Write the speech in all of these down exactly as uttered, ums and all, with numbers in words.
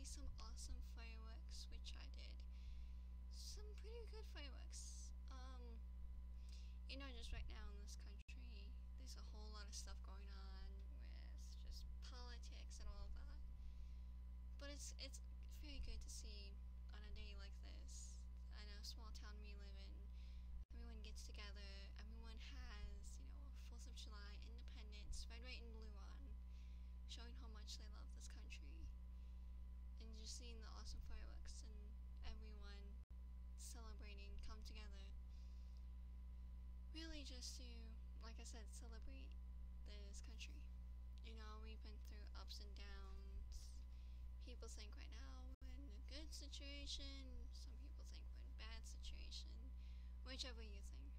some awesome fireworks, which I did. Some pretty good fireworks. Um, you know, just right now in this country, there's a whole lot of stuff going on with just politics and all of that. But it's it's very good to see on a day like this, in a small town we live in, everyone gets together, everyone has, you know, fourth of July, Independence, red, white, and blue on, showing how much they love this country. And just seeing the awesome fireworks and everyone celebrating, come together. Really just to, like I said, celebrate this country. You know, we've been through ups and downs. People think right now we're in a good situation. Some people think we're in a bad situation. Whichever you think.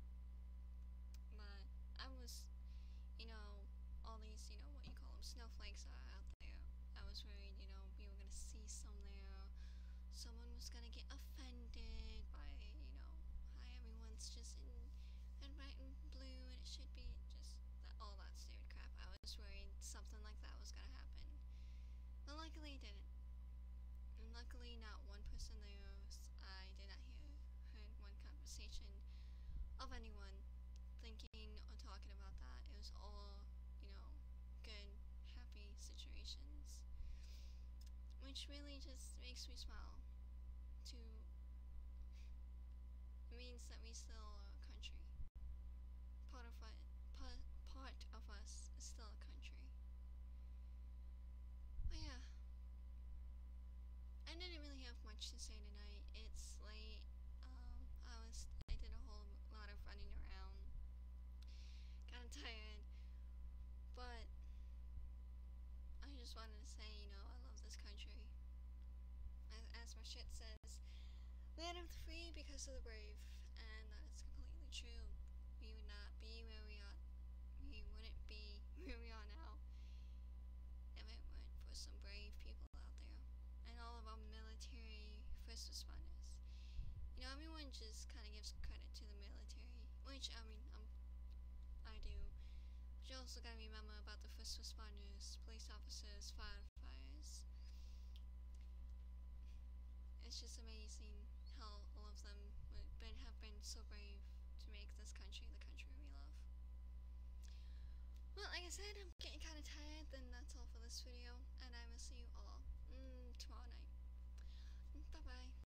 But I was, you know, all these, you know, what you call them, snowflakes are out there. I was worried, you know, we were going to see some there. Someone was going to get offended by, you know, how everyone's just in red, white, and blue, and it should be just that, all that stupid crap. I was worried something like that was going to happen. But luckily it didn't. And luckily not one person there, I did not hear, heard one conversation of anyone thinking or talking about that. It was all, you know, good, happy situations. Which really just makes me smile. To it means that we still are a country. Part of it, part, part of us is still a country. But yeah, I didn't really have much to say tonight. It's late. Um, I was I did a whole lot of running around. Kind of tired, but I just wanted to say, you know, I love this country. As, as my shit says, land of the free because of the brave, and that is completely true. We would not be where we are. We wouldn't be where we are now if it weren't for some brave people out there, and all of our military first responders. You know, everyone just kind of gives credit to the military, which I mean, um, I do. But you also gotta remember about the first responders, police officers, firefighters. It's just amazing how all of them been, have been so brave to make this country the country we love. Well, like I said, I'm getting kind of tired, then that's all for this video, and I will see you all mm, tomorrow night. Bye bye.